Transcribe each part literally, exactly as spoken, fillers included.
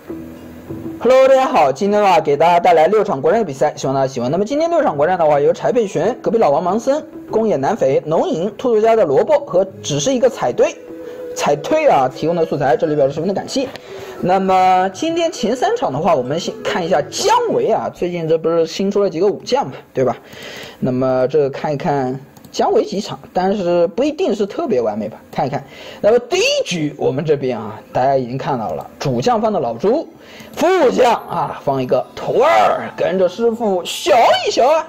Hello， 大家好，今天的话给大家带来六场国战的比赛，希望大家喜欢。那么今天六场国战的话，由柴佩璇、隔壁老王盲僧、宫野南匪、龙影、兔兔家的萝卜和只是一个彩堆。 彩推啊提供的素材，这里表示十分的感谢。那么今天前三场的话，我们先看一下姜维啊，最近这不是新出了几个武将嘛，对吧？那么这个看一看姜维几场，但是不一定是特别完美吧，看一看。那么第一局我们这边啊，大家已经看到了，主将放的老朱，副将啊放一个徒儿，跟着师傅学一学啊。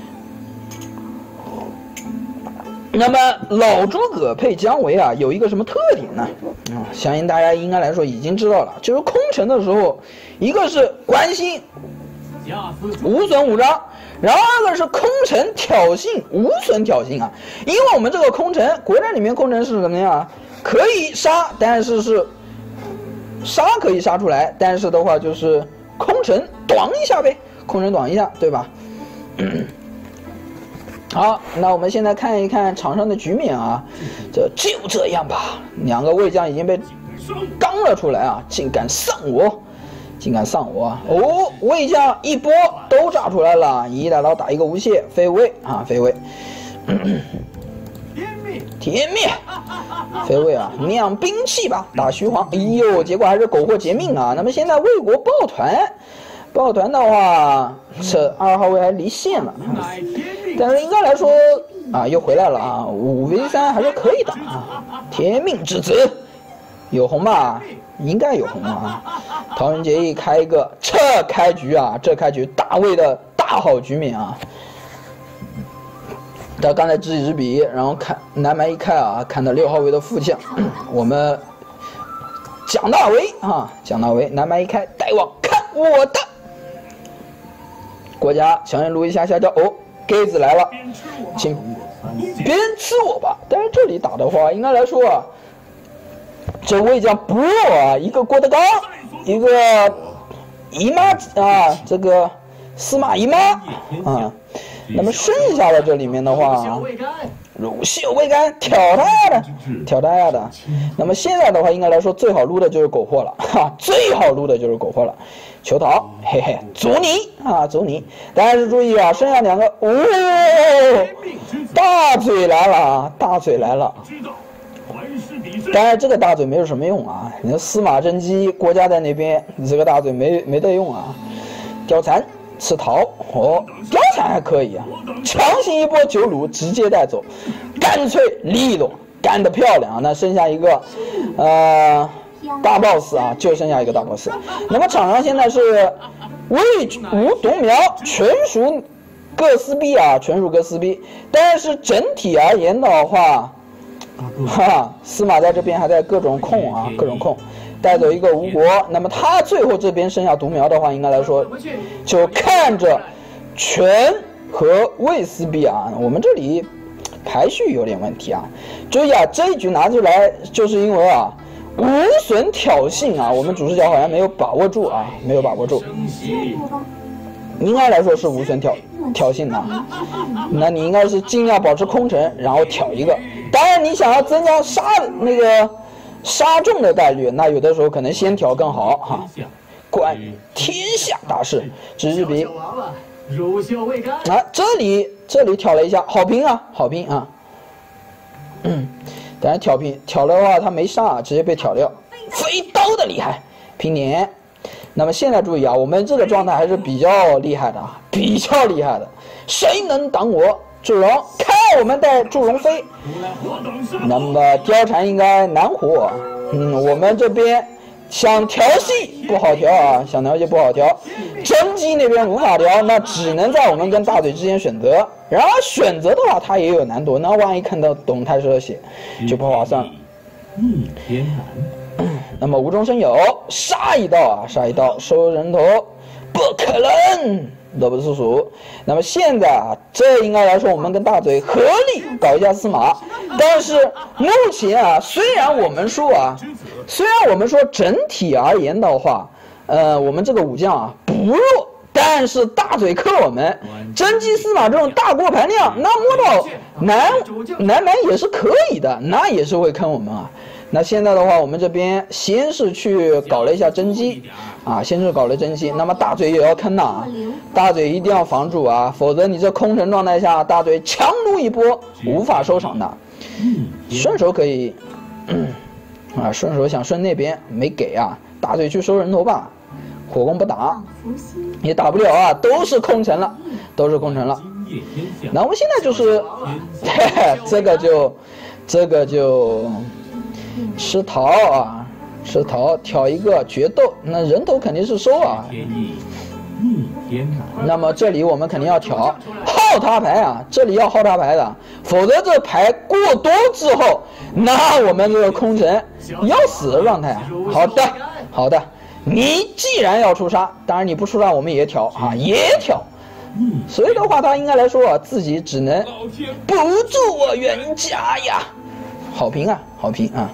那么老诸葛配姜维啊，有一个什么特点呢？啊、嗯，相信大家应该来说已经知道了，就是空城的时候，一个是关心，无损五张，然后二个是空城挑衅，无损挑衅啊。因为我们这个空城，国战里面空城是什么呀？可以杀，但是是杀可以杀出来，但是的话就是空城短一下呗，空城短一下，对吧？嗯 好，那我们现在看一看场上的局面啊，这就这样吧。两个魏将已经被刚了出来啊，竟敢上我，竟敢上我啊！哦，魏将一波都炸出来了，一大刀打一个无懈，飞位啊，飞位。天灭，飞位啊，亮兵器吧，打徐晃。哎呦，结果还是苟活劫命啊。那么现在魏国抱团。 抱团的话，这二号位还离线了，但是应该来说啊，又回来了啊，五 v 三还是可以的啊。天命之子，有红吧？应该有红啊。桃园结义开一个，这开局啊，这开局大卫的大好局面啊。他刚才知己知彼，然后看南蛮一开啊，看到六号位的副将，我们蒋大为啊，蒋大为南蛮一开，大王看我的。 国家强行撸一下下叫哦，鸽子来了，请别人吃我吧。但是这里打的话，应该来说啊，这魏将不弱啊，一个郭德纲，一个姨妈啊，这个司马姨妈啊。那么剩下的这里面的话，乳臭未干，挑他的，挑他的。那么现在的话，应该来说最好撸的就是苟活了，哈，最好撸的就是苟活了。 求逃，嘿嘿，阻你啊，阻你！但是注意啊，剩下两个，哦，大嘴来了啊，大嘴来了。当然，这个大嘴没有什么用啊，你的司马真姬国家在那边，你这个大嘴没没得用啊。貂蝉吃桃，哦，貂蝉还可以啊，强行一波九鲁直接带走，干脆利落，干得漂亮啊！那剩下一个，呃。 大 boss 啊，就剩下一个大 boss。那么场上现在是魏吴独苗全属各撕逼啊，全属各撕逼。但是整体而言的话，哈，司马在这边还在各种控啊，各种控，带走一个吴国。那么他最后这边剩下独苗的话，应该来说就看着全和魏撕逼啊。我们这里排序有点问题啊。注意啊，这一局拿出来就是因为啊。 无损挑衅啊，我们主视角好像没有把握住啊，没有把握住。应该来说是无损挑挑衅的，那你应该是尽量保持空城，然后挑一个。当然，你想要增加杀那个杀中的概率，那有的时候可能先挑更好哈。观天下大势，知之彼。啊，这里这里挑了一下，好评啊，好评啊。嗯。 但是挑平挑的话，他没杀，直接被挑掉。飞刀的厉害，平年。那么现在注意啊，我们这个状态还是比较厉害的啊，比较厉害的。谁能挡我？祝融，看我们带祝融飞。那么貂蝉应该难活。嗯，我们这边想调戏不好调啊，想调戏不好调。真姬那边无法调，那只能在我们跟大嘴之间选择。 然而选择的话，它也有难度。那万一看到董太师的血，就不划算了。嗯，天难。那么无中生有，杀一刀啊，杀一刀收人头，不可能，乐不思蜀。那么现在啊，这应该来说，我们跟大嘴合力搞一下司马。但是目前啊，虽然我们说啊，虽然我们说整体而言的话，呃，我们这个武将啊不弱。 但是大嘴克我们，真姬司马这种大锅盘量，那摸到南南蛮也是可以的，那也是会坑我们啊。 那现在的话，我们这边先是去搞了一下甄姬，啊，先是搞了甄姬。那么大嘴也要坑呐，大嘴一定要防住啊，否则你这空城状态下，大嘴强弩一波，无法收场的。顺手可以，嗯、啊，顺手想顺那边没给啊，大嘴去收人头吧，火攻不打，也打不了啊，都是空城了，都是空城了。那我们现在就是，这个就，这个就。吃桃啊，吃桃挑一个决斗，那人头肯定是收啊。那么这里我们肯定要挑耗他牌啊，这里要耗他牌的，否则这牌过多之后，那我们这个空城要死的状态。好的，好的，你既然要出杀，当然你不出杀我们也挑啊，也挑。所以的话，他应该来说啊，自己只能不助我冤家呀。好评啊，好评啊！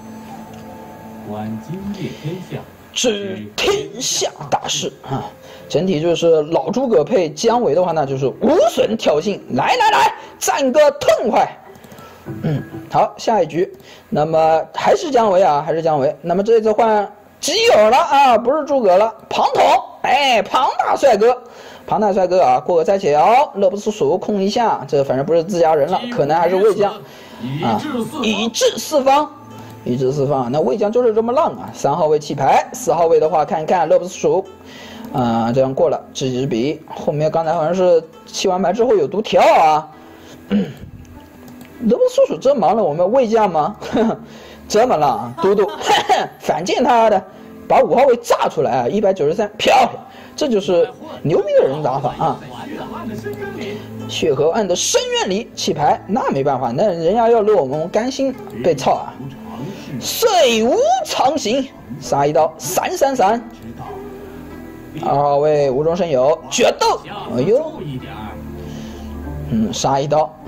治天下大事啊！整体就是老诸葛配姜维的话，那就是无损挑衅，来来来，战个痛快！嗯，好，下一局，那么还是姜维啊，还是姜维。那么这次换基友了啊，不是诸葛了，庞统，哎，庞大帅哥，庞大帅哥啊，过河拆桥，乐不思蜀控一下，这反正不是自家人了，可能还是魏将。啊，以治四方，以治四方。那魏将就是这么浪啊！三号位弃牌，四号位的话看一看乐不思蜀，啊，这样过了知己知彼。后面刚才好像是弃完牌之后有读条啊，乐不思蜀真忙了，我们魏将吗？这么浪，嘟嘟，反见他的，把五号位炸出来啊，一百九十三，漂亮，这就是牛逼的人打法啊！血河岸的深渊里弃牌，那没办法，那人家要落我们甘心被操啊！水无常形，杀一刀，闪闪闪。二号位无中生有，决斗，哎呦，嗯，杀一刀。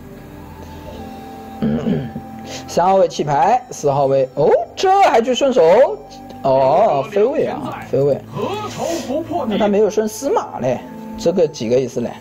嗯，三号位弃牌，四号位，哦，这还去顺手，哦，飞位啊，飞位。那他没有顺司马嘞，这个几个意思嘞？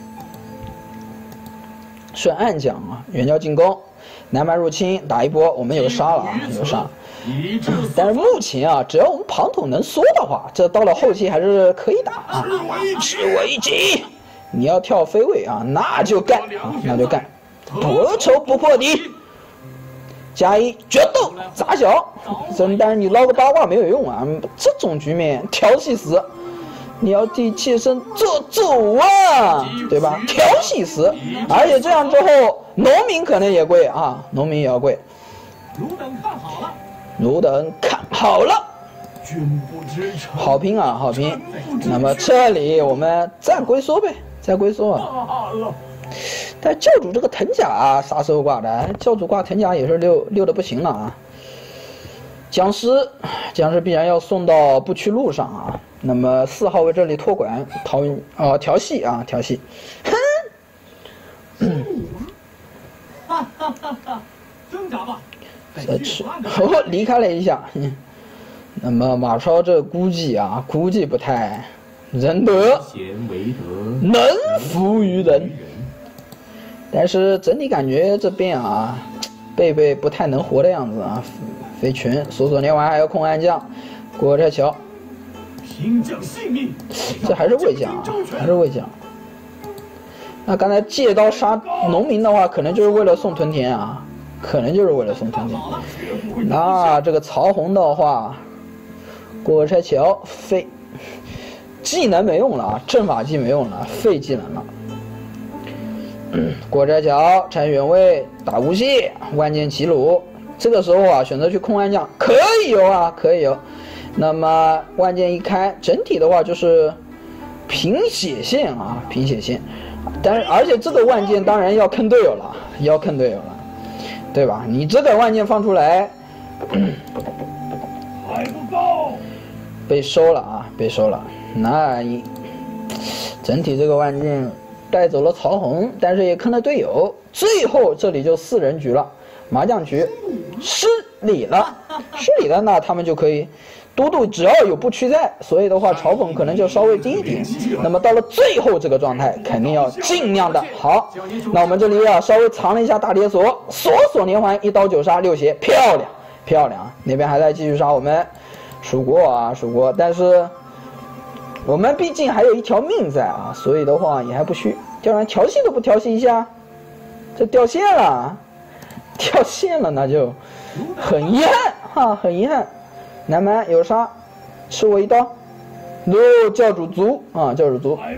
顺暗将啊，远交进攻，南蛮入侵打一波，我们有杀了啊，有杀。但是目前啊，只要我们庞统能缩的话，这到了后期还是可以打啊。吃我一击，你要跳飞位啊，那就干啊，那就干。不仇不破敌，加一决斗砸小，真但是你捞个八卦没有用啊，这种局面调戏死。你要替妾身做主啊，对吧？调戏死，而且这样之后，农民可能也贵啊，农民也要贵。汝等看好了，汝等看好了，君不知仇。好评啊，好评。那么这里我们再龟缩呗，再龟缩啊。但教主这个藤甲啊，杀手挂的，教主挂藤甲也是溜溜的不行了啊。僵尸，僵尸必然要送到不屈路上啊。那么四号位这里托管逃啊调戏啊调戏，哼，嗯，哈哈哈哈，挣扎吧，再吃，哦，离开了一下。那么马超这估计啊，估计不太仁德，能服于人。但是整体感觉这边啊，贝贝不太能活的样子啊。飞群锁锁连环还要控暗将，过河拆桥。这还是魏将啊，还是魏将。那刚才借刀杀农民的话，可能就是为了送屯田啊，可能就是为了送屯田。那这个曹洪的话，过河拆桥废，技能没用了啊，阵法技没用了，废技能了。嗯，过河拆桥拆原位打无懈，万箭齐弩。这个时候啊，选择去控暗将可以有啊，可以有。那么万箭一开，整体的话就是平血线啊，平血线。但是而且这个万箭当然要坑队友了，要坑队友了，对吧？你这个万箭放出来，还不够，被收了啊，被收了。那一整体这个万箭带走了曹洪，但是也坑了队友。最后这里就四人局了，麻将局失礼了，失礼了，那他们就可以。都督只要有不屈在，所以的话嘲讽可能就稍微低一点。那么到了最后这个状态，肯定要尽量的好。那我们这里啊稍微藏了一下大铁锁，锁锁连环一刀九杀六血，漂亮漂亮，那边还在继续杀我们，蜀国啊蜀国，但是我们毕竟还有一条命在啊，所以的话也还不虚。叫人调戏都不调戏一下，这掉线了，掉线了，那就很遗憾哈，很遗憾。南蛮有杀，吃我一刀。no 教主族啊，教主族。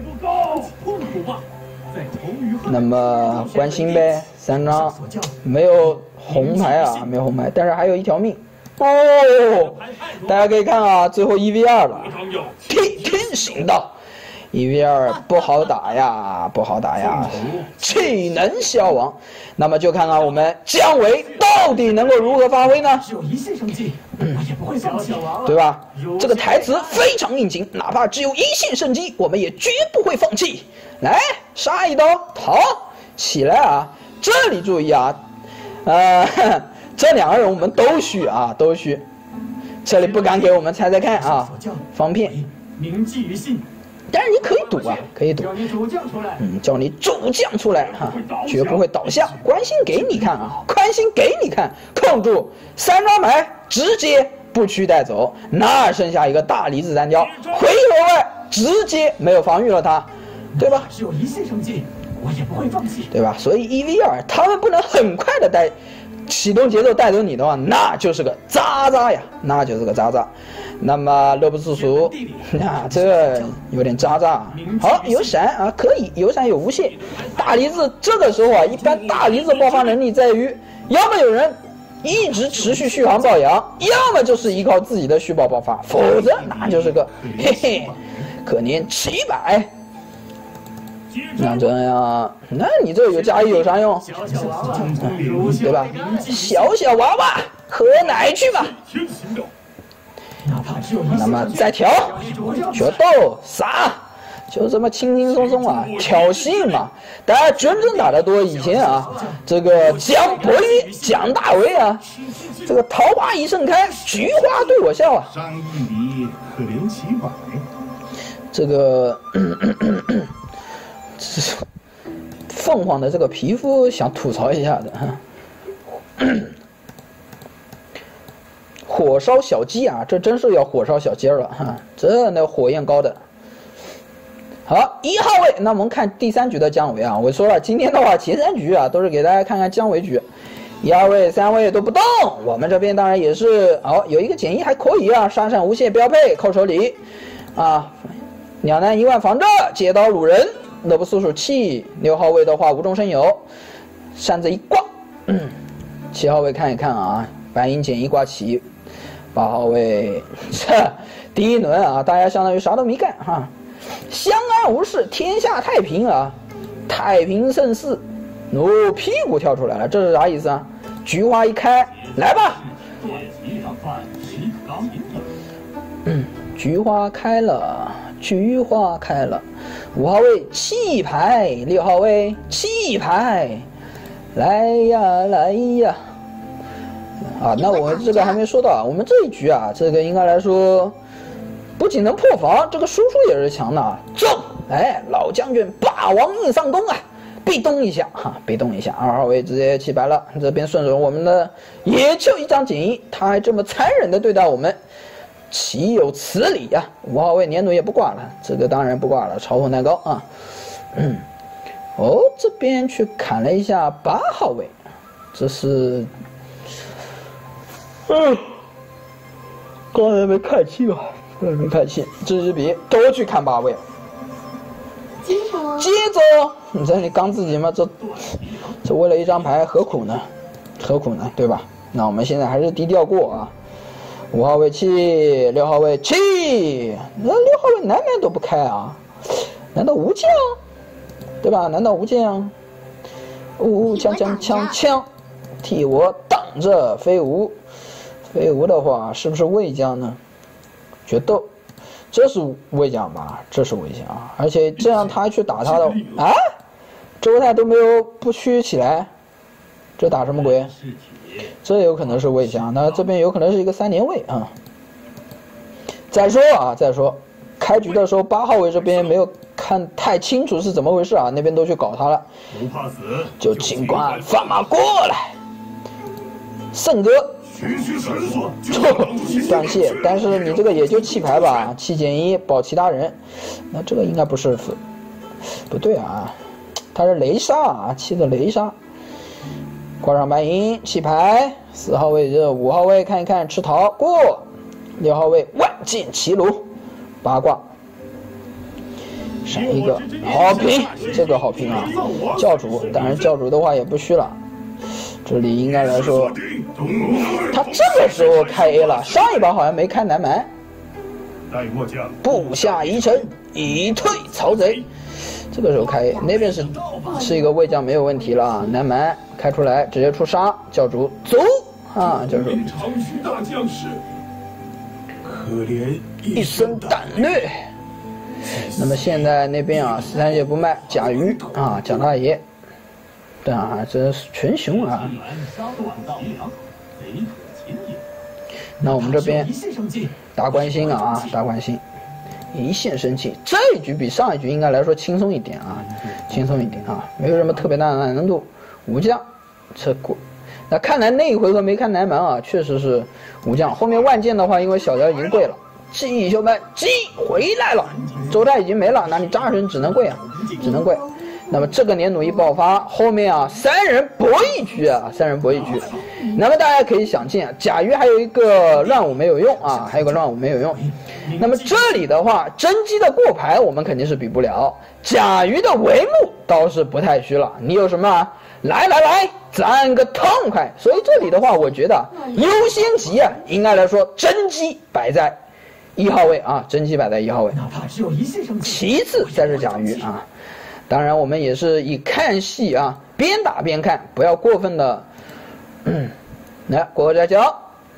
那么关心呗，三张没有红牌啊，没有红牌，但是还有一条命。哦，大家可以看啊，最后一 v 二了，天天行道。一 v 二不好打呀，不好打呀，气能消亡。那么就看看我们姜维到底能够如何发挥呢？嗯，对吧？这个台词非常应景，哪怕只有一线生机，我们也绝不会放弃。来，杀一刀，逃起来啊！这里注意啊，呃，这两个人我们都虚啊，都虚。这里不敢给我们猜猜看啊，方片。铭记于心。但是你可以赌啊，可以赌。嗯，叫你主将出来哈、啊，绝不会倒下。关心给你看啊，宽心给你看，控住三张牌，直接不屈带走，那剩下一个大离子单挑，回合外直接没有防御了他，对吧？只有一线生机，我也不会放弃，对吧？所以一 v 二，他们不能很快的带启动节奏带走你的话，那就是个渣渣呀，那就是个渣渣。那么乐不思蜀，啊，这有点渣渣。好，有闪啊，可以有闪有无限。大离子这个时候啊，一般大离子爆发能力在于，要么有人一直持续续航爆阳，要么就是依靠自己的续爆爆发，否则那就是个嘿嘿，可怜七百。那这样，那你这有加一有啥用？嗯、对吧？小小娃娃，喝奶去吧。那么再调，决斗杀，就这么轻轻松松啊，挑衅嘛。大家真正打得多，以前啊，这个蒋伯约、蒋大为啊，这个桃花一盛开，菊花对我笑啊。这个。咳咳咳咳凤凰的这个皮肤想吐槽一下的哈，火烧小鸡啊，这真是要火烧小鸡了哈，这那火焰高的。好，一号位，那我们看第三局的姜维啊，我说了，今天的话前三局啊都是给大家看看姜维局，一号位、三位都不动，我们这边当然也是哦，有一个减一还可以啊，杀闪无懈标配扣手里啊，两难一万防着，接刀掳人。乐不思蜀气，六号位的话无中生有，扇子一挂，嗯，七号位看一看啊，白银减一挂起，八号位这第一轮啊，大家相当于啥都没干哈，相安无事，天下太平啊，太平盛世，哦，屁股跳出来了，这是啥意思啊？菊花一开，来吧，嗯，菊花开了，菊花开了。五号位气牌，六号位气牌，来呀来呀！啊，那我这个还没说到啊，我们这一局啊，这个应该来说，不仅能破防，这个输出也是强的啊。中，哎，老将军霸王硬上弓啊，被动一下哈，被动一下。二号位直接弃白了，这边顺手我们的也就一张减一，他还这么残忍的对待我们。岂有此理呀、啊！五号位年度也不挂了，这个当然不挂了，嘲讽蛋糕啊！嗯，哦，这边去砍了一下八号位，这是，嗯，刚才没看清啊，刚才没看清，这支笔都去看八位，接着，接着，你这里刚自己吗？这，这为了一张牌何苦呢？何苦呢？对吧？那我们现在还是低调过啊。五号位气，六号位气，那六号位难免都不开啊？难道无将？对吧？难道无将？呜、哦，枪枪枪枪，替我挡着飞舞。飞舞的话，是不是魏将呢？决斗，这是魏将吧？这是魏将，而且这样他去打他的啊，周泰都没有不屈起来，这打什么鬼？这有可能是魏将，那这边有可能是一个三连魏啊。再说啊，再说，开局的时候八号位这边没有看太清楚是怎么回事啊，那边都去搞他了，不怕死，就尽管放马过来。圣哥断线，但是你这个也就弃牌吧，七减一保其他人，那这个应该不是不对啊，他是雷杀啊，弃的雷杀。挂上白银弃牌，四号位置，五号位看一看吃桃过，六号位万箭齐弩八卦。闪一个好评，这个好评啊！教主，当然教主的话也不虚了。这里应该来说，他这个时候开 A 了，上一把好像没开南蛮。部下一城，以退曹贼。这个时候开 A， 那边是是一个卫将没有问题了，南蛮开出来直接出杀，教主走啊！教主一身胆略。那么现在那边啊，十三姐不卖甲鱼啊，蒋大爷，对啊，这是群雄啊。那我们这边大关心啊，大关心，一线生气。这一局比上一局应该来说轻松一点啊，轻松一点啊，没有什么特别大的难度。武将这过，那看来那一回合没看南蛮啊，确实是武将。后面万剑的话，因为小姚已经跪了。继兄们，继回来了，周代已经没了，那你扎人只能跪啊，只能跪。那么这个年弩一爆发，后面啊三人博一局啊，三人博一局。那么大家可以想见，甲鱼还有一个乱舞没有用啊，还有个乱舞没有用。那么这里的话，真机的过牌我们肯定是比不了，甲鱼的帷幕倒是不太虚了。你有什么啊？来来来，咱个痛快。所以这里的话，我觉得优先级啊，应该来说真机摆在一号位啊，真机摆在一号位，其次才是甲鱼啊。当然，我们也是以看戏啊，边打边看，不要过分的。嗯，来过河摘桥，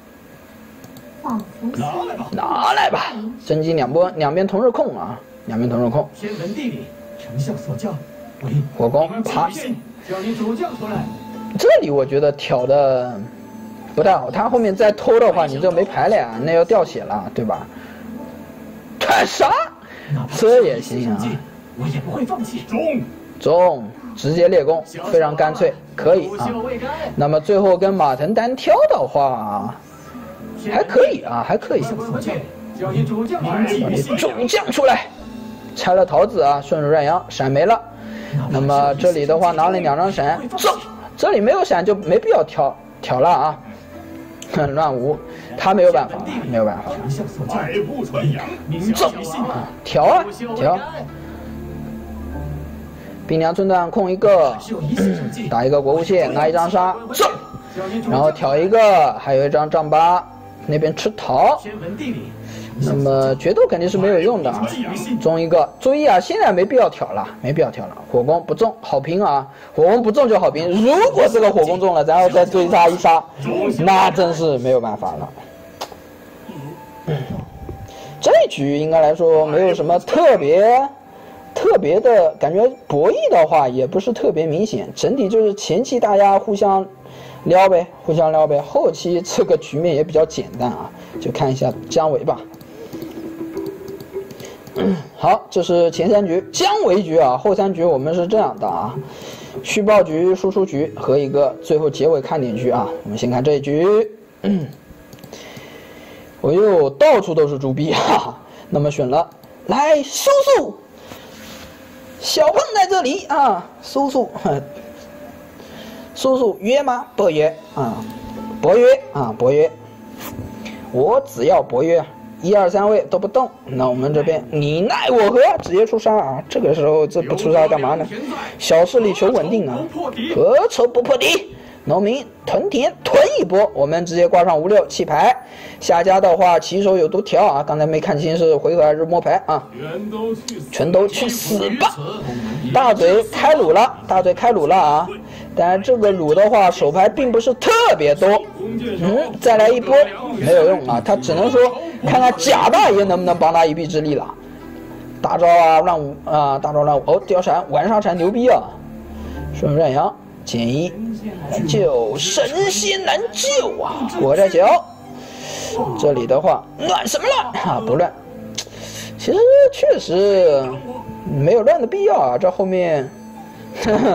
拿来吧，拿来吧，真机两波，两边同时控啊，两边同时控。天文地理，丞相所教，火攻爬。叫你主将出来。这里我觉得挑的不太好，他后面再偷的话，你这没牌了呀，那要掉血了，对吧？看啥？这也行啊！我也不会放弃。中中，直接列攻，非常干脆，可以啊。那么最后跟马腾单挑的话，还可以啊，还可以。叫你主将出来，拆了桃子啊，顺手乱阳，闪没了。那么这里的话拿了两张闪，走，这里没有闪就没必要挑挑了啊。乱舞，他没有办法，没有办法。走啊，调啊调。冰凉寸断控一个，打一个国务蟹，拿一张杀，走。然后挑一个，还有一张丈八，那边吃桃。那么决斗肯定是没有用的啊，中一个，注意啊，现在没必要挑了，没必要挑了。火攻不中，好评啊，火攻不中就好评。如果这个火攻中了，然后再追杀一杀，那真是没有办法了。这一局应该来说没有什么特别特别的感觉，博弈的话也不是特别明显，整体就是前期大家互相撩呗，互相撩呗，后期这个局面也比较简单啊，就看一下姜维吧。好，这是前三局姜维局啊，后三局我们是这样的啊，续报局、输出局和一个最后结尾看点局啊。我们先看这一局，嗯，哎呦，到处都是猪逼啊！那么选了，来叔叔，小胖在这里啊，叔叔，叔叔约吗？不约啊，不约啊，不约，我只要不约。一二三位都不动，那我们这边你奈我何，直接出杀啊！这个时候这不出杀干嘛呢？小势力求稳定啊，何愁不破敌？农民屯田屯一波，我们直接挂上五六弃牌。下家的话，骑手有毒条啊，刚才没看清是回合还是摸牌啊？全都去死吧！大嘴开鲁了，大嘴开鲁了啊！但是这个鲁的话，手牌并不是特别多。嗯，再来一波没有用啊，他只能说看看贾大爷能不能帮他一臂之力了。大招啊，乱舞啊，大招乱舞哦，掉闪玩杀禅牛逼啊！顺乱阳减一，救神仙难救啊！我在桥，这里的话乱什么乱啊？不乱，其实确实没有乱的必要啊。这后面呵呵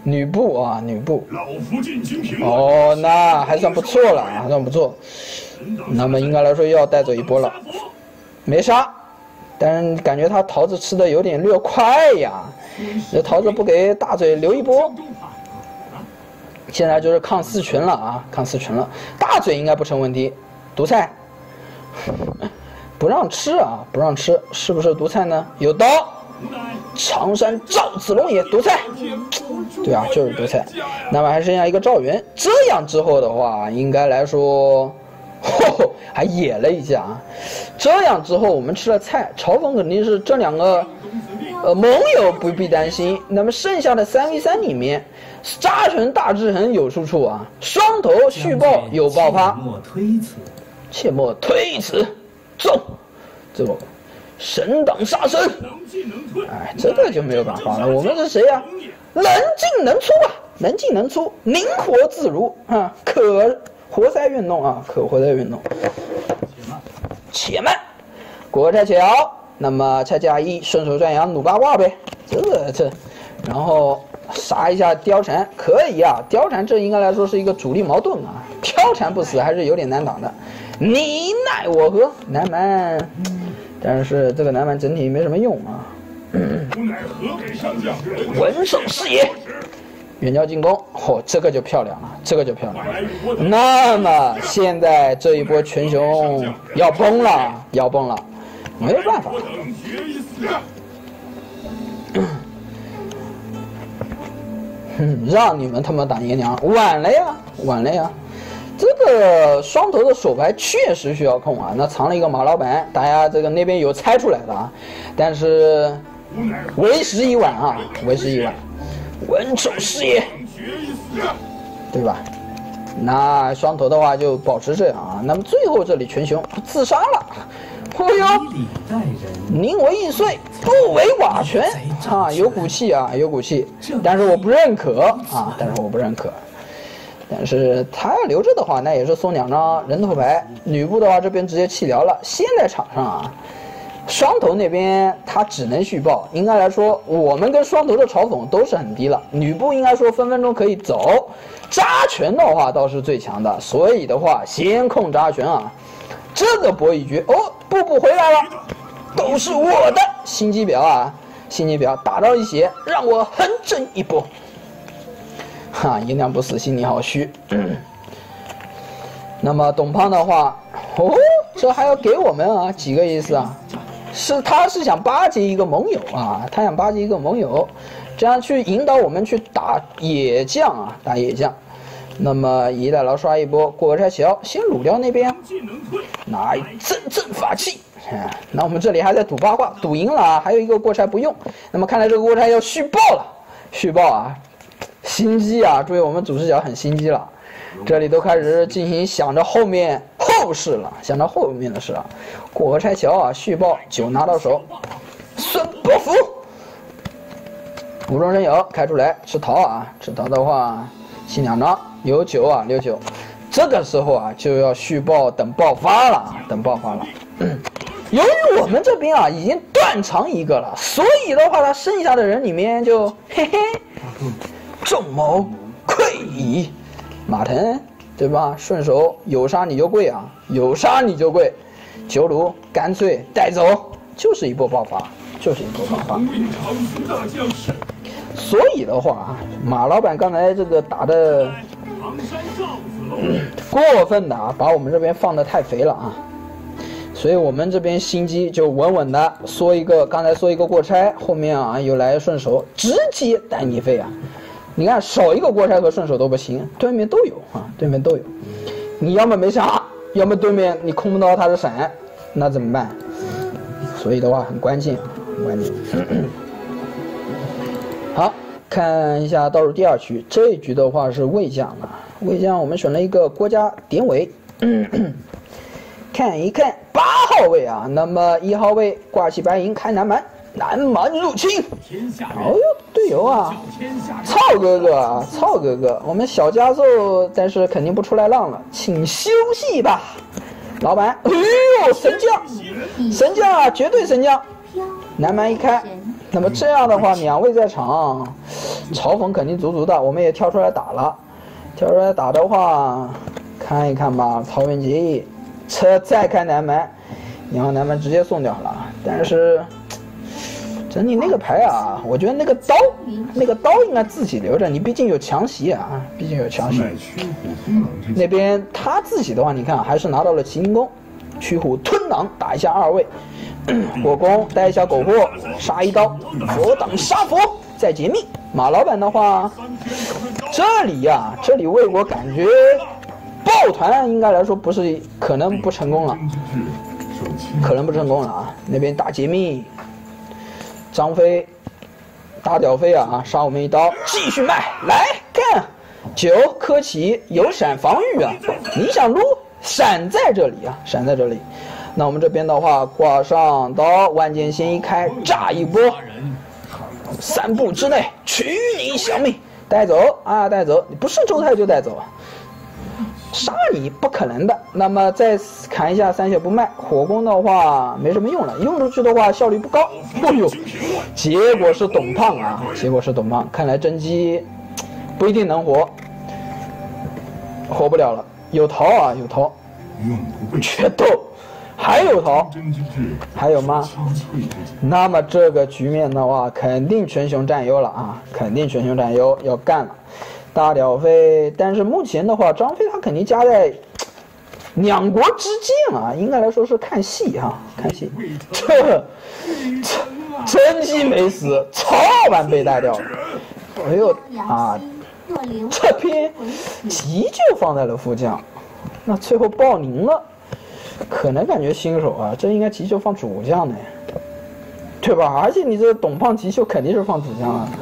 吕布啊，吕布。哦，那还算不错了，还算不错。那么应该来说要带走一波了，没杀，但是感觉他桃子吃的有点略快呀。这桃子不给大嘴留一波。现在就是抗四群了啊，抗四群了，大嘴应该不成问题。毒菜不让吃啊，不让吃，是不是毒菜呢？有刀。常山赵子龙也毒菜，对啊，就是毒菜。那么还剩下一个赵云，这样之后的话，应该来说，呵还野了一下啊。这样之后我们吃了菜，嘲讽肯定是这两个呃盟友不必担心。那么剩下的三 v 三里面，扎成大制衡有输出啊，双头续爆有爆发，切莫推辞，走，走。神挡杀神，哎，这个就没有办法了。我们是谁呀、啊？能进能出啊，能进能出，灵活自如啊，可活塞运动啊，可活塞运动。且慢，国拆桥，那么拆加一，顺手转阳弩八卦呗，这个这，然后杀一下貂蝉，可以啊，貂蝉这应该来说是一个主力矛盾啊，貂蝉不死还是有点难打的。你奈我何，南蛮。但是这个南蛮整体没什么用啊。稳守视野，远交近攻，嚯、哦，这个就漂亮了，这个就漂亮了。那么现在这一波群雄要崩了，要崩了，没有办法。让你们他妈打爷娘，晚了呀，晚了呀。这个双头的手牌确实需要控啊，那藏了一个马老板，大家这个那边有猜出来的啊，但是为时已晚啊，为时已晚，稳守视野，对吧？那双头的话就保持这样啊，那么最后这里群雄自杀了，哦哟，宁为玉碎，不为瓦全啊，有骨气啊，有骨气，但是我不认可啊，但是我不认可。但是他要留着的话，那也是送两张人头牌。吕布的话，这边直接弃疗了。现在场上啊，双头那边他只能续爆。应该来说，我们跟双头的嘲讽都是很低了。吕布应该说分分钟可以走，扎拳的话倒是最强的。所以的话，先控扎拳啊。这个博弈局哦，布布回来了，都是我的心机婊啊，心机婊打到一血，让我横震一波。哈，爷娘不死，心里好虚。嗯、那么董胖的话，哦，这还要给我们啊？几个意思啊？是他是想巴结一个盟友啊，他想巴结一个盟友，这样去引导我们去打野将啊，打野将。那么一代劳刷一波过拆桥，先掳掉那边，拿阵阵法器。啊，那我们这里还在赌八卦，赌赢了啊，还有一个过拆不用。那么看来这个过拆要续爆了，续爆啊！心机啊！注意，我们主视角很心机了，这里都开始进行想着后面后事了，想着后面的事了。过河拆桥啊，续爆九拿到手，孙不服，无中生有，开出来吃桃啊！吃桃的话，新两张有九啊，六九。这个时候啊，就要续爆，等爆发了，等爆发了。嗯、由于我们这边啊已经断肠一个了，所以的话，他剩下的人里面就嘿嘿。众谋溃矣，马腾对吧？顺手有杀你就跪啊，有杀你就跪，九鲁干脆带走，就是一波爆发，就是一波爆发。所以的话啊，马老板刚才这个打的、嗯、过分的啊，把我们这边放的太肥了啊。所以我们这边心机就稳稳的说一个，刚才说一个过拆，后面啊又来顺手，直接带你飞啊！你看少一个过拆和顺手都不行，对面都有啊，对面都有。你要么没杀，要么对面你空不到他的闪，那怎么办？所以的话很关键，很关键。好，看一下倒数第二局，这一局的话是魏将啊，魏将我们选了一个郭嘉典韦。看一看八号位啊，那么一号位挂起白银开南蛮，南蛮入侵。哦哟，队友啊，操哥哥啊，操哥哥，我们小加奏，但是肯定不出来浪了，请休息吧，老板。哎呦，神将，神将啊，绝对神将。南蛮一开， 那么这样的话，两位在场，嘲讽肯定足足的。我们也跳出来打了，跳出来打的话，看一看吧。曹云吉，车再开南蛮，然后南蛮直接送掉了。但是整体那个牌啊，我觉得那个刀，那个刀应该自己留着，你毕竟有强袭啊，毕竟有强袭。那边他自己的话，你看还是拿到了麒麟弓，驱虎吞囊打一下二位。火攻带一下苟活，杀一刀，佛挡杀佛，再解密。马老板的话，这里呀、啊，这里魏国感觉抱团应该来说不是可能不成功了，可能不成功了啊！那边打解密，张飞大屌飞啊，杀我们一刀，继续卖来干。九柯奇有闪防御啊，你想撸闪在这里啊，闪在这里。那我们这边的话，挂上刀，万箭先一开，炸一波，三步之内取你小命，带走啊，带走！你不是周泰就带走，杀你不可能的。那么再砍一下三血不卖，火攻的话没什么用了，用出去的话效率不高。哎呦，结果是董胖啊，结果是董胖，看来甄姬不一定能活，活不了了。有逃啊，有逃，决斗。还有逃，还有吗？那么这个局面的话，肯定群雄占优了啊，肯定群雄占优，要干了。大屌飞，但是目前的话，张飞他肯定夹在两国之间啊，应该来说是看戏哈、啊，看戏。这这甄姬没死，曹老板被带掉了。哎呦啊，这边急就放在了副将，那最后爆宁了。可能感觉新手啊，这应该急救放主将的，对吧？而且你这董胖急救肯定是放主将啊。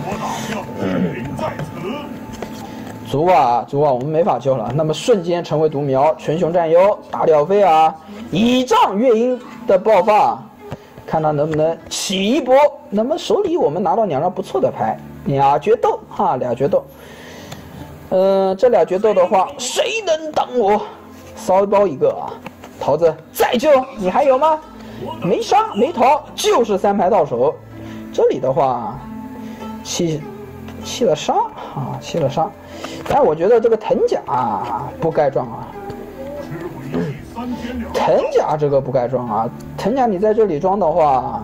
卒瓦，卒瓦，我们没法救了。那么瞬间成为独苗，群雄占优，大屌飞啊！倚仗乐音的爆发，看他能不能起一波。那么手里我们拿到两张不错的牌，俩决斗哈，俩决斗。嗯、呃，这俩决斗的话，谁能挡我？骚包一个啊！桃子再救，你还有吗？没杀没逃，就是三牌到手。这里的话，弃弃了杀啊，弃了杀。但我觉得这个藤甲、啊、不该撞啊，藤甲这个不该撞啊。藤甲你在这里装的话，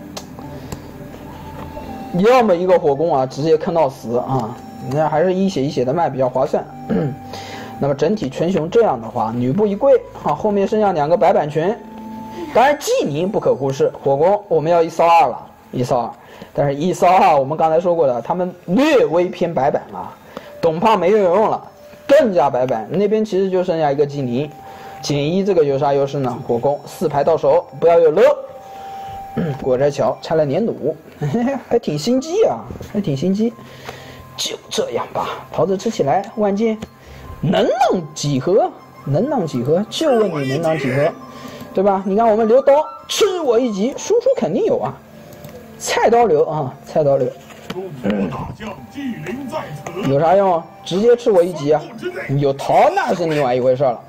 要么一个火攻啊，直接坑到死啊，那还是一血一血的卖比较划算。那么整体群雄这样的话，吕布一跪啊，后面剩下两个白板群，当然技宁不可忽视，火攻我们要一骚二了，一骚二，但是一骚二我们刚才说过的，他们略微偏白板啊，董胖没有用了，更加白板，那边其实就剩下一个技宁，减一这个有啥优势呢？火攻四排到手，不要有了，果摘桥拆了年弩，还挺心机啊，还挺心机，就这样吧，桃子吃起来，万箭。能浪几何？能浪几何？就问你能浪几何，对吧？你看我们留刀，吃我一击，输出肯定有啊。菜刀流啊，菜刀流。嗯、有啥用？直接吃我一击啊！有逃那是另外一回事了。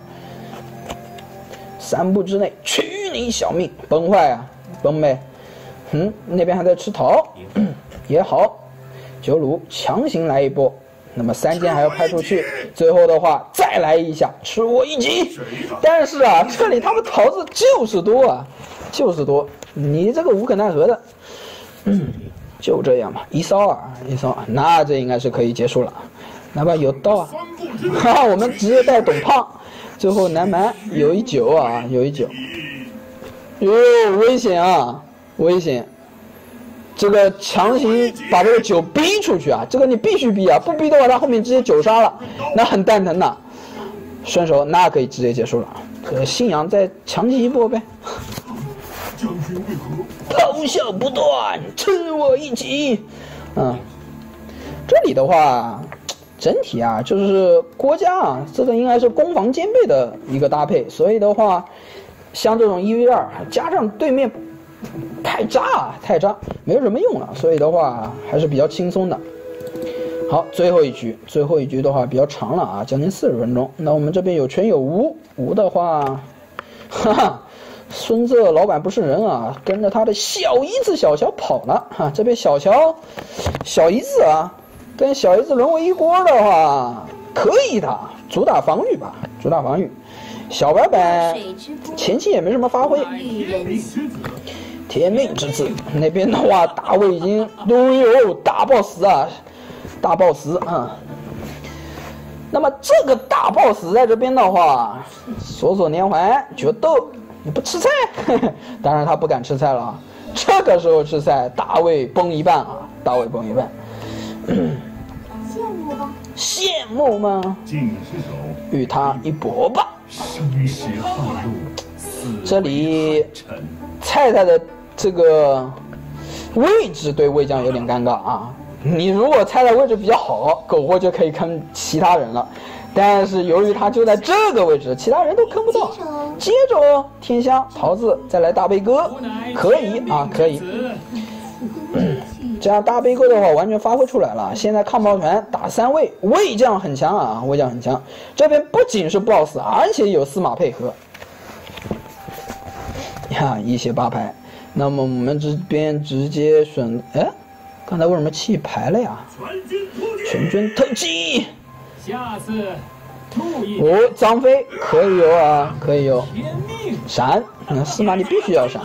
三步之内取你小命，崩坏啊，崩呗。嗯，那边还在吃桃，也好。九鲁强行来一波。那么三箭还要派出去，最后的话再来一下，吃我一击。但是啊，这里他们桃子就是多啊，就是多，你这个无可奈何的。嗯，就这样吧，一骚二，一骚二，那这应该是可以结束了。哪怕有刀啊，哈哈，我们直接带董胖，最后南蛮有一九啊，有一九，哟，危险啊，危险。这个强行把这个九逼出去啊，这个你必须逼啊，不逼的话他后面直接九杀了，那很蛋疼的。顺手那可以直接结束了，这信仰再强击一波呗。咆哮不断，吃我一击。嗯，这里的话，整体啊就是郭嘉啊，这个应该是攻防兼备的一个搭配，所以的话，像这种一 v 二加上对面。太渣啊，太渣，没有什么用了，所以的话还是比较轻松的。好，最后一局，最后一局的话比较长了啊，将近四十分钟。那我们这边有权有无，无的话，哈哈， 孙子老板不是人啊，跟着他的小姨子小乔跑了哈、啊。这边小乔小姨子啊，跟小姨子沦为一锅的话，可以的，主打防御吧，主打防御。小白板前期也没什么发挥。天命之子那边的话，大卫已经都有大 boss 啊，大 boss 啊。那么这个大 boss 在这边的话，锁锁连环决斗，你不吃菜？呵呵当然他不敢吃菜了啊。这个时候吃菜，大卫崩一半啊，大卫崩一半。 羡慕吧？ 羡慕吗？与他一搏吧。这里菜菜的这个位置对魏将有点尴尬啊。你如果菜菜位置比较好，苟活就可以坑其他人了。但是由于他就在这个位置，其他人都坑不到。接着天香桃子再来大悲哥，可以啊，可以。这样大悲哥的话完全发挥出来了。现在抗爆团打三位，魏将很强啊，魏将很强。这边不仅是 boss， 而且有司马配合。呀，一血八排。那么我们这边直接选，哎，刚才为什么弃牌了呀？全军突击。 下次。 哦，张飞可以有啊，可以有。闪，那司马你必须要闪。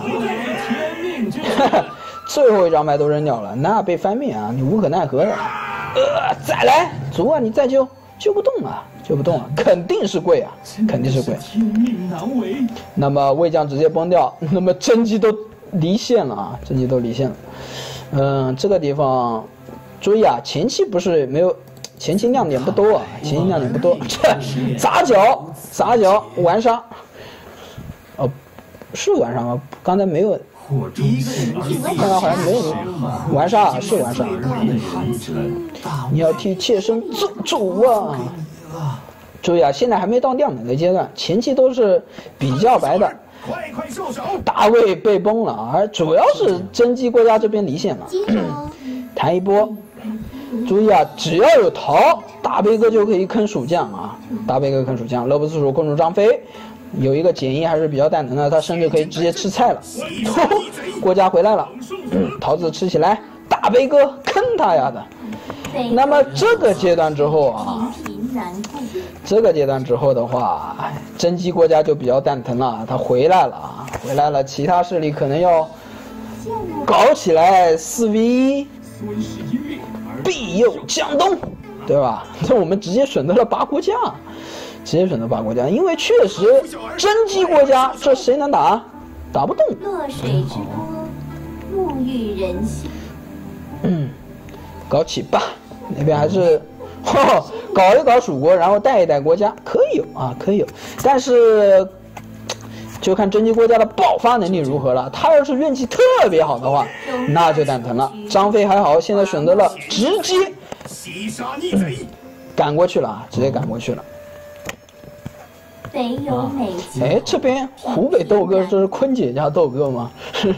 最后一张牌都扔掉了，那被翻面啊，你无可奈何的。呃，再来，足啊，你再救，救不动啊，救不动啊，肯定是贵啊，肯定是贵。那么魏将直接崩掉，那么真机都离线了啊，真机都离线了。嗯，这个地方注意啊，前期不是没有。前期亮点不多啊，前期亮点不多，这砸脚砸脚完杀，哦，是完杀吗？刚才没有，刚才好像没有完杀，是完杀。你要替妾身做主啊！注意啊，现在还没到亮点的阶段，前期都是比较白的。大卫被崩了，而主要是真机国家这边离线了，弹一波。注意啊，只要有桃，大悲哥就可以坑蜀将啊！大悲哥坑蜀将，乐不思蜀控住张飞，有一个减一还是比较蛋疼的，他甚至可以直接吃菜了。郭嘉回来了，嗯，桃子吃起来，大悲哥坑他呀的。那么这个阶段之后啊，这个阶段之后的话，真机郭嘉就比较蛋疼了，他回来了啊，回来了，其他势力可能要搞起来四 v 一。必有江东，对吧？这我们直接选择了八国家，直接选择八国家，因为确实真机国家，这谁能打？打不动。 落水之波，沐浴人心。 嗯，搞起吧，那边还是，呵，搞一搞蜀国，然后带一带国家，可以有啊，可以有，但是。就看真机国家的爆发能力如何了。他要是运气特别好的话，那就蛋疼了。张飞还好，现在选择了直接、嗯、赶过去了啊，直接赶过去了。 北有美景。 哎，这边湖北豆哥，这是坤姐家豆哥吗？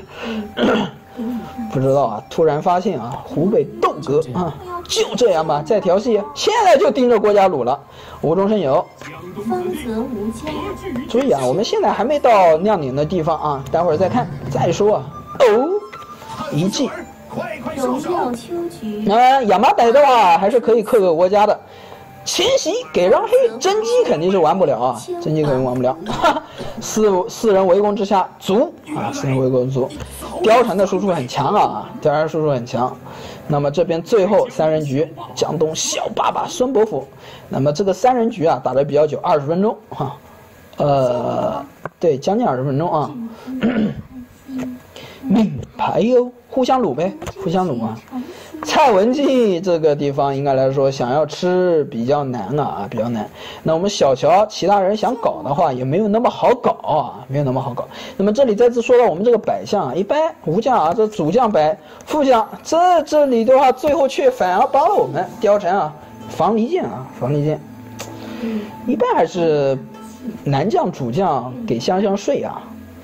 不知道啊，突然发现啊，湖北豆哥啊，就这样吧，再调戏，现在就盯着郭嘉鲁了，无中生有。 方泽无疆。 注意啊，我们现在还没到亮点的地方啊，待会儿再看再说啊。哦，一记。 荣耀秋菊。 那亚麻歹的话还是可以克个国家的。前袭给让黑，真机肯定是玩不了啊，真机肯定玩不了。哈哈，四四人围攻之下，足啊，四人围攻足。貂蝉的输出很强啊，貂蝉输出很强。那么这边最后三人局，江东小爸爸孙伯符。那么这个三人局啊打得比较久，二十分钟哈，呃，对，将近二十分钟啊。名牌哟，互相撸呗，互相撸啊。蔡文姬这个地方应该来说想要吃比较难啊，比较难。那我们小乔其他人想搞的话也没有那么好搞啊，没有那么好搞。那么这里再次说到我们这个摆象啊，一般武将啊，这主将摆副将，这这里的话最后却反而帮了我们貂蝉啊，防离间啊，防离间。一般还是男将主将给香香睡啊。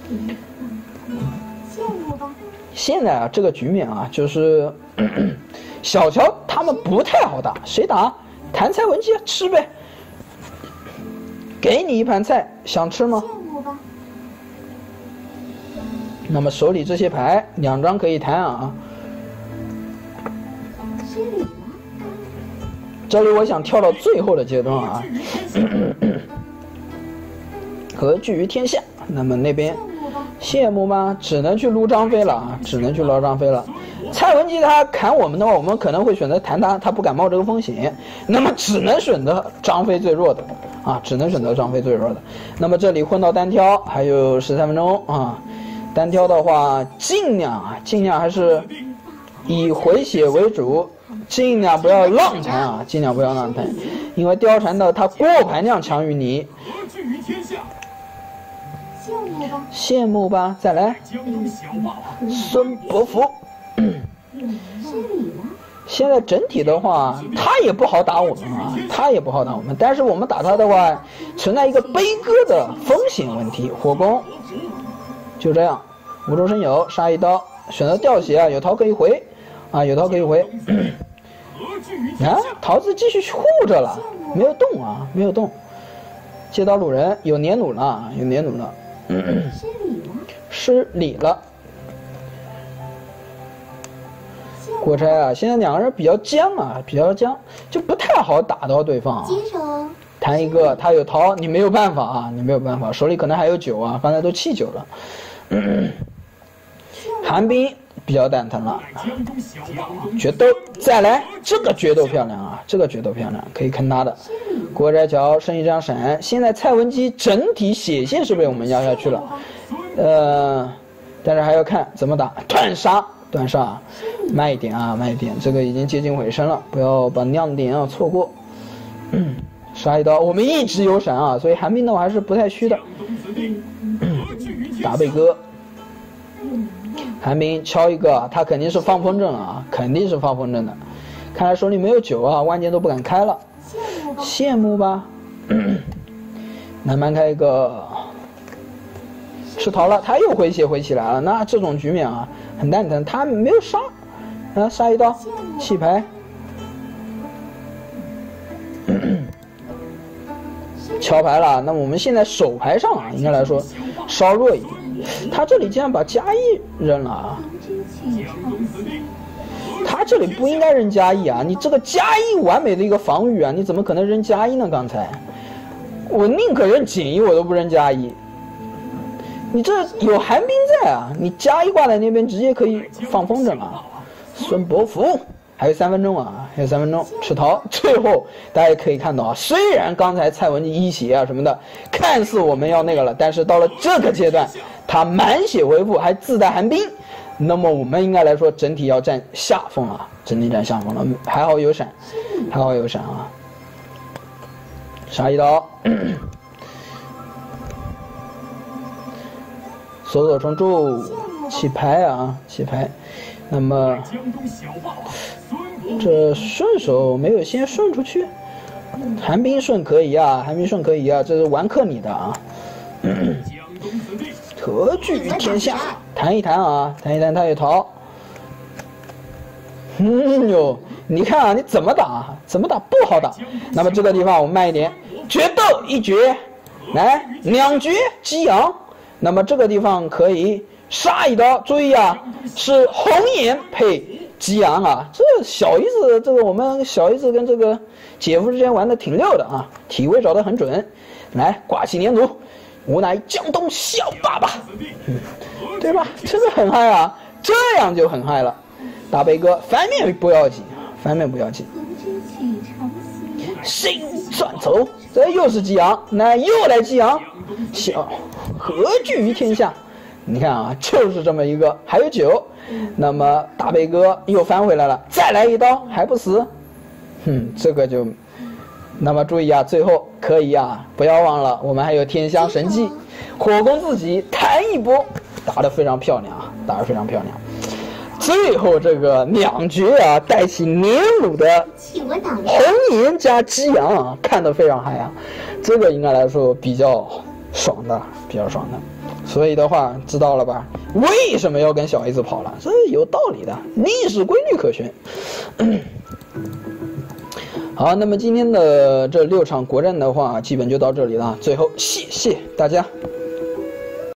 现在啊，这个局面啊，就是咳咳小乔他们不太好打，谁打？谭蔡文姬吃呗，给你一盘菜，想吃吗？ 那么手里这些牌两张可以弹啊。这里我想跳到最后的阶段啊，何惧于天下。那么那边羡慕吗？只能去撸张飞了啊，只能去捞张飞了。蔡文姬他砍我们的话，我们可能会选择弹他，他不敢冒这个风险，那么只能选择张飞最弱的啊，只能选择张飞最弱的。那么这里混到单挑还有十三分钟啊，单挑的话尽量啊，尽量还是以回血为主。尽量不要浪弹啊，尽量不要浪弹，因为貂蝉的它过盘量强于你。羡慕吧，再来。孙伯符。现在整体的话，他也不好打我们啊，他也不好打我们。但是我们打他的话，存在一个悲歌的风险问题。火攻，就这样，无中生有，杀一刀，选择掉血啊，有桃可以回。啊，有桃可以回，啊，桃子继续护着了，没有动啊，没有动。接刀掳人，有年弩了，有年弩了，失礼了。国差啊，现在两个人比较僵啊，比较僵，就不太好打到对方啊。弹一个，他有桃，你没有办法啊，你没有办法，手里可能还有酒啊，刚才都弃酒了。寒冰。比较蛋疼了，决斗再来，这个决斗漂亮啊，这个决斗漂亮，可以坑他的。国斋桥剩一张闪，现在蔡文姬整体血线是被我们压下去了，呃，但是还要看怎么打，断杀，断杀，慢一点啊，慢一点，这个已经接近尾声了，不要把亮点啊错过。嗯，杀一刀，我们一直有闪啊，所以寒冰的话还是不太虚的。打贝哥。寒冰敲一个，他肯定是放风筝了啊，肯定是放风筝的。看来手里没有酒啊，万箭都不敢开了。羡慕吧？南蛮开一个，吃桃了，他又回血回起来了。那这种局面啊，很蛋疼。他没有杀，啊，杀一刀，弃牌。敲牌了，那么我们现在手牌上啊，应该来说稍弱一点。他这里竟然把加一扔了啊！他这里不应该扔加一啊！你这个加一完美的一个防御啊，你怎么可能扔加一呢？刚才我宁可扔减一，我都不扔加一。你这有寒冰在啊，你加一挂在那边，直接可以放风筝了。孙伯符。还有三分钟啊，还有三分钟，吃桃。最后大家也可以看到啊，虽然刚才蔡文姬一血啊什么的，看似我们要那个了，但是到了这个阶段，他满血回复，还自带寒冰，那么我们应该来说整体要占下风了，整体占下风了。还好有闪，还好有闪啊！杀一刀，锁锁重铸，起牌啊，起牌。那么这顺手没有先顺出去，寒冰顺可以啊，寒冰顺可以啊，这是完克你的啊。何惧于天下，弹一弹啊，弹一弹他也逃。嗯哟，你看啊，你怎么打？怎么打不好打。那么这个地方我们慢一点，决斗一决，来两决激昂。那么这个地方可以杀一刀，注意啊，是红颜配激昂啊！这小姨子，这个我们小姨子跟这个姐夫之间玩的挺溜的啊，体位找得很准。来，挂起年弩，吾乃江东小爸爸，嗯，对吧？这个很嗨啊，这样就很嗨了。大悲哥翻面不要紧，翻面不要紧。心转轴，这又是激昂，那又来激昂，小何惧于天下？你看啊，就是这么一个，还有酒，那么大悲哥又翻回来了，再来一刀还不死，哼，这个就，那么注意啊，最后可以啊，不要忘了，我们还有天香神技，火攻自己弹一波，打得非常漂亮啊，打得非常漂亮。最后这个两绝啊，带起年弩的红颜加激昂啊，看得非常嗨啊，这个应该来说比较爽的，比较爽的。所以的话，知道了吧？为什么要跟小 A 子跑了？这有道理的，历史规律可循。好，那么今天的这六场国战的话，基本就到这里了。最后，谢谢大家。